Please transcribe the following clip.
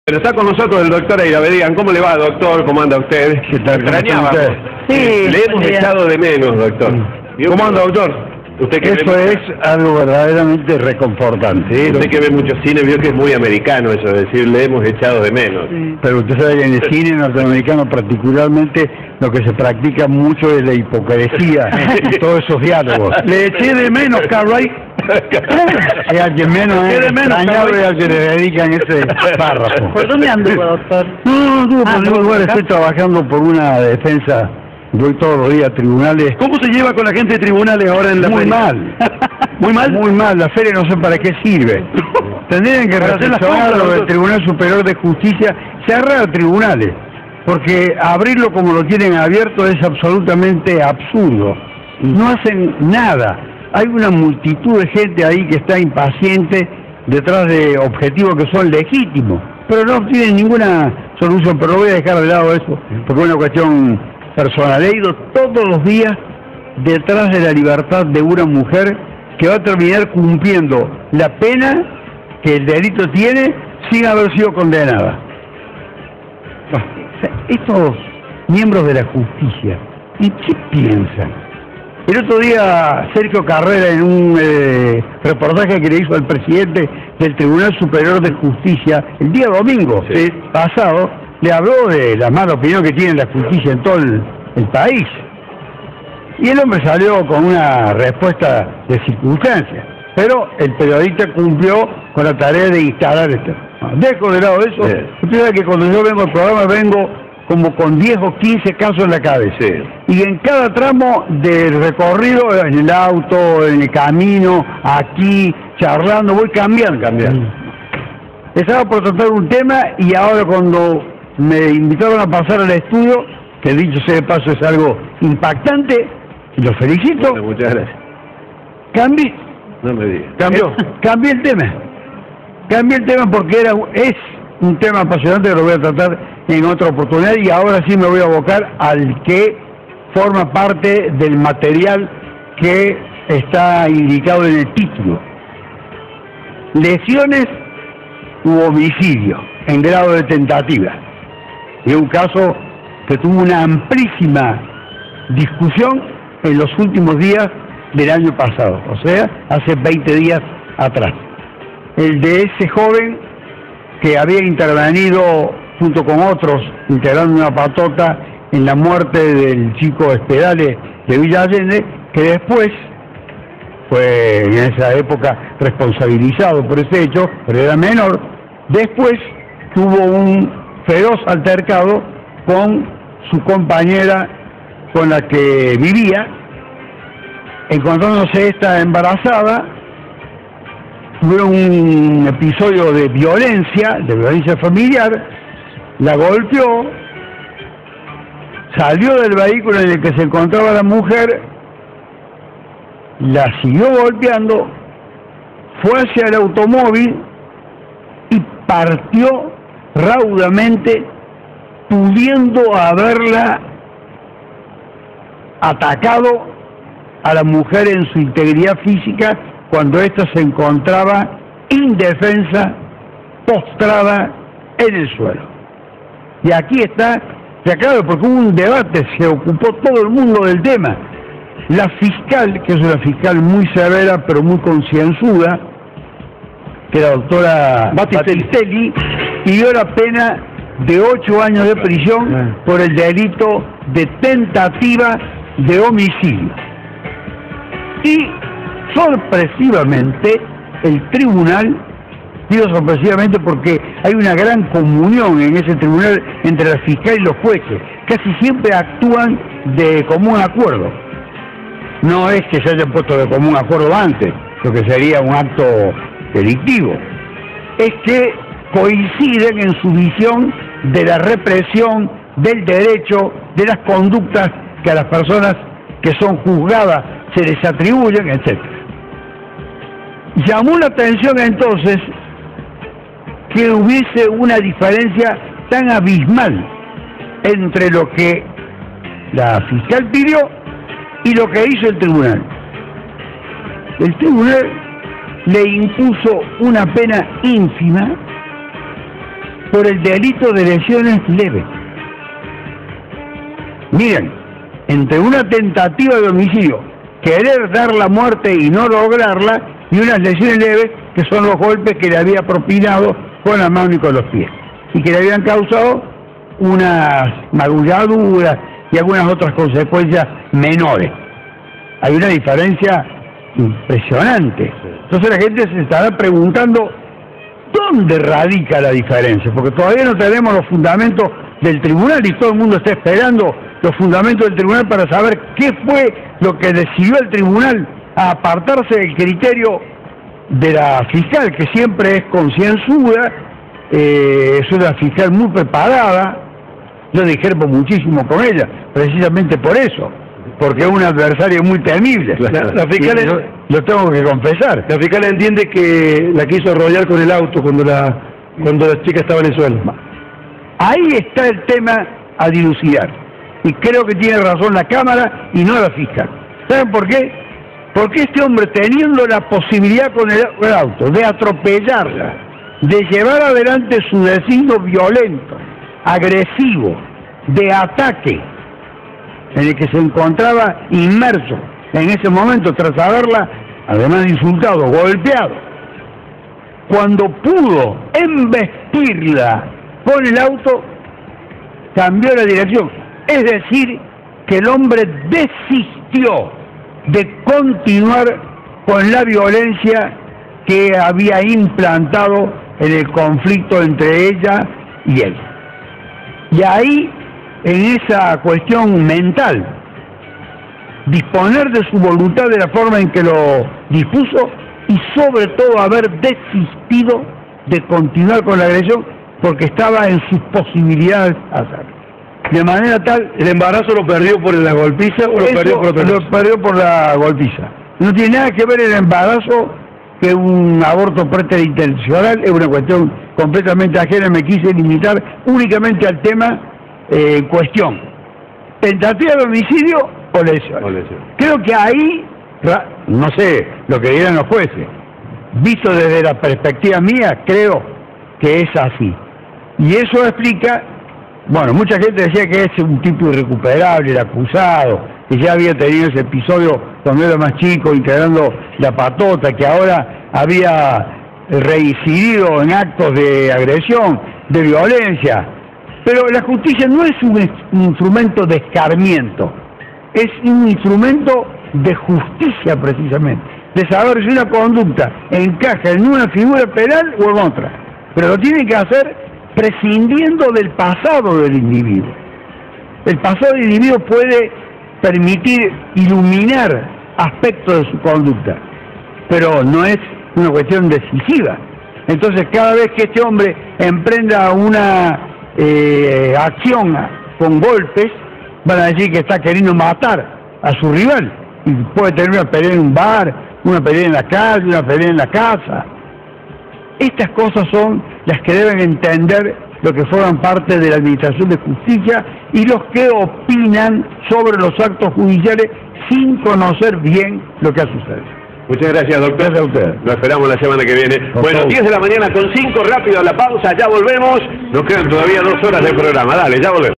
Pero está con nosotros el doctor Airavedian. ¿Cómo le va, doctor? ¿Cómo anda usted? ¿Qué tal? Extrañamos. Sí, le hemos echado de menos, doctor. ¿Cómo anda, doctor? Usted que Eso ve, es algo verdaderamente reconfortante. usted que ve mucho cine vio que es muy americano eso, es decir, le hemos echado de menos. Pero usted sabe que en el cine norteamericano particularmente lo que se practica mucho es la hipocresía y todos esos diálogos. Le eché de menos, Cartwright. Es al que menos es extrañado y al que le dedican ese párrafo. ¿Por dónde anduvo, doctor? No, por ningún lugar. Estoy trabajando por una defensa. Voy todos los días a tribunales. ¿Cómo se lleva con la gente de tribunales ahora en la Muy feria? mal. ¿Muy mal? Muy mal. La feria no sé para qué sirve. Tendrían que Para hacer las reflexionar compras, lo del Tribunal Superior de Justicia, cerrar tribunales, porque abrirlo como lo tienen abierto es absolutamente absurdo. No hacen nada. Hay una multitud de gente ahí que está impaciente detrás de objetivos que son legítimos, pero no tienen ninguna solución. Pero voy a dejar de lado eso, porque es una cuestión personal. He ido todos los días detrás de la libertad de una mujer que va a terminar cumpliendo la pena que el delito tiene sin haber sido condenada. Estos miembros de la justicia, ¿en qué piensan? El otro día Sergio Carrera, en un reportaje que le hizo al presidente del Tribunal Superior de Justicia el día domingo pasado, le habló de la mala opinión que tiene la justicia en todo el país. Y el hombre salió con una respuesta de circunstancia, pero el periodista cumplió con la tarea de instalar esto. Dejo de lado eso. Usted sabe que cuando yo vengo al programa vengo como con 10 o 15 casos en la cabeza. Y en cada tramo del recorrido, en el auto, en el camino, aquí, charlando, voy cambiando. Estaba por tratar un tema y ahora cuando me invitaron a pasar al estudio, que dicho sea de paso es algo impactante, y lo felicito. Bueno, muchas gracias. Cambié. No me diga. Cambié el tema. Cambié el tema porque es un tema apasionante que lo voy a tratar en otra oportunidad y ahora sí me voy a abocar al que forma parte del material que está indicado en el título. Lesiones u homicidio en grado de tentativa. Y es un caso que tuvo una amplísima discusión en los últimos días del año pasado, o sea, hace 20 días atrás. El de ese joven que había intervenido junto con otros, integrando una patota en la muerte del chico Espedale de Villa Allende, que después fue en esa época responsabilizado por ese hecho, pero era menor. Después tuvo un feroz altercado con su compañera con la que vivía, encontrándose esta embarazada. Hubo un episodio de violencia familiar, la golpeó, salió del vehículo en el que se encontraba la mujer, la siguió golpeando, fue hacia el automóvil y partió raudamente, pudiendo haberla atacado a la mujer en su integridad física cuando ésta se encontraba indefensa, postrada en el suelo. Y aquí está, ya claro, porque hubo un debate, se ocupó todo el mundo del tema. La fiscal, que es una fiscal muy severa pero muy concienzuda, que era la doctora Battistelli, pidió la pena de 8 años de prisión por el delito de tentativa de homicidio. Y sorpresivamente el tribunal, digo sorpresivamente porque hay una gran comunión en ese tribunal entre la fiscal y los jueces, casi siempre actúan de común acuerdo. No es que se hayan puesto de común acuerdo antes, lo que sería un acto delictivo, es que coinciden en su visión de la represión, del derecho, de las conductas que a las personas que son juzgadas se les atribuyen, etc. Llamó la atención entonces que hubiese una diferencia tan abismal entre lo que la fiscal pidió y lo que hizo el tribunal. El tribunal le impuso una pena ínfima por el delito de lesiones leves. Miren, entre una tentativa de homicidio, querer dar la muerte y no lograrla, y unas lesiones leves, que son los golpes que le había propinado con la mano y con los pies, y que le habían causado unas magulladuras y algunas otras consecuencias menores. Hay una diferencia impresionante. Entonces la gente se estará preguntando ¿dónde radica la diferencia? Porque todavía no tenemos los fundamentos del tribunal y todo el mundo está esperando los fundamentos del tribunal para saber qué fue lo que decidió el tribunal a apartarse del criterio de la fiscal, que siempre es concienzuda, es una fiscal muy preparada. Yo discrepo muchísimo con ella, precisamente por eso, porque es un adversario muy temible. La fiscal lo tengo que confesar. La fiscal entiende que la quiso arrollar con el auto cuando la chica estaba en el suelo. Ahí está el tema a dilucidar. Y creo que tiene razón la Cámara y no la fiscal. ¿Saben por qué? Porque este hombre, teniendo la posibilidad con el auto de atropellarla, de llevar adelante su designio violento, agresivo, de ataque, en el que se encontraba inmerso en ese momento tras haberla, además de insultado, golpeado, cuando pudo embestirla con el auto, cambió la dirección. Es decir, que el hombre desistió de continuar con la violencia que había implantado en el conflicto entre ella y él. Y ahí, en esa cuestión mental, disponer de su voluntad de la forma en que lo dispuso y sobre todo haber desistido de continuar con la agresión porque estaba en sus posibilidades hacerlo. De manera tal, ¿el embarazo lo perdió por la golpiza o lo perdió por otra cosa? Lo perdió por la golpiza. No tiene nada que ver el embarazo que un aborto preterintencional, es una cuestión completamente ajena. Me quise limitar únicamente al tema en cuestión. ¿Tentativa de homicidio o lesión? Creo que ahí, no sé lo que dirán los jueces, visto desde la perspectiva mía, creo que es así. Y eso explica, bueno, mucha gente decía que es un tipo irrecuperable, el acusado, que ya había tenido ese episodio cuando era más chico, integrando la patota, que ahora había reincidido en actos de agresión, de violencia. Pero la justicia no es un instrumento de escarmiento, es un instrumento de justicia precisamente, de saber si una conducta encaja en una figura penal o en otra. Pero lo tiene que hacer prescindiendo del pasado del individuo. El pasado del individuo puede permitir iluminar aspectos de su conducta, pero no es una cuestión decisiva. Entonces, cada vez que este hombre emprenda una acción con golpes, van a decir que está queriendo matar a su rival, y puede tener una pelea en un bar, una pelea en la calle, una pelea en la casa. Estas cosas son las que deben entender los que forman parte de la Administración de Justicia y los que opinan sobre los actos judiciales sin conocer bien lo que ha sucedido. Muchas gracias, doctor. Gracias a ustedes. Lo esperamos la semana que viene. Bueno, 10 de la mañana con 5, rápido a la pausa, ya volvemos. Nos quedan todavía 2 horas de programa. Dale, ya volvemos.